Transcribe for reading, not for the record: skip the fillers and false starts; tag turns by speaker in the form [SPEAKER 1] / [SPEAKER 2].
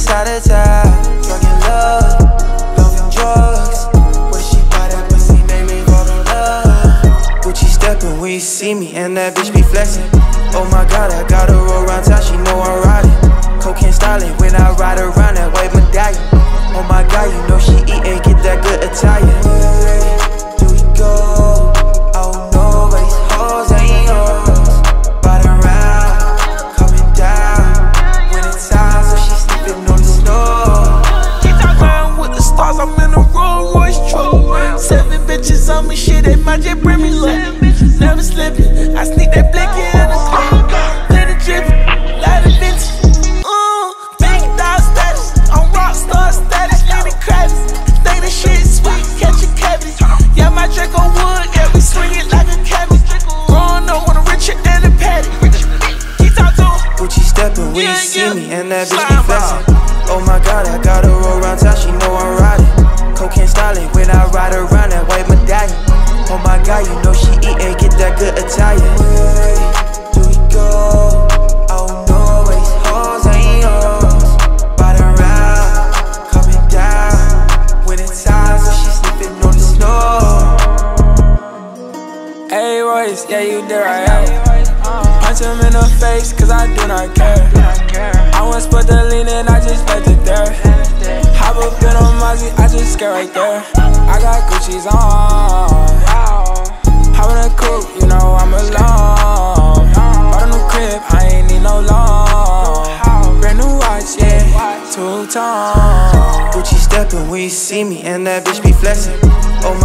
[SPEAKER 1] inside of town. Drunk in love, love and drugs. When she buy that pussy, make me fall in love. Gucci steppin' when you see me, and that bitch be flexin'. Oh my God, I gotta roll around town, she know I'm riding. Cocaine styling when I ride around that white medallion. Oh my God, you know she eat and get that good Italian. Where do we go? I don't know, but these hoes ain't yours. Body around, coming down. When it's time, so she sleeping on the snow.
[SPEAKER 2] Keep talking with the stars, I'm in a Rolls Royce truck. 7 bitches on me, shit, they might just bring me luck. Never slipping, I sneak that blicky in the club. Let it drip, light it vintage. Big dog status, I'm rock star status. Lenny Kravitz, think the shit sweet, catch a cabbage. Yeah, my Draco wood, yeah, we swing it like a cabbage. Growing up on a richer than a paddock. Keep talking.
[SPEAKER 1] Gucci steppin' when you see me, and that bitch be flexin'. Oh my God, I gotta roll around town, she know I'm riding. Cocaine styling when I ride around that white medallion. Oh my God, you know she eat and get that good Italian. Where do we go? I don't know, but these hoes ain't yours. Body around, coming down. When it's time, so she sleeping on the snow.
[SPEAKER 2] Hey Royce, yeah, you did right, yeah. Punch him in the face, cause I do not care. I once put the lean in, I just left it there. Hop up in on Mozzie, I just scared right there. I got Gucci's on. Hop in the coupe, you know I'm alone. Bought a new crib, I ain't need no loan. Brand new watch, yeah, 2-tone.
[SPEAKER 1] Gucci steppin' when you see me, and that bitch be flexin'. Oh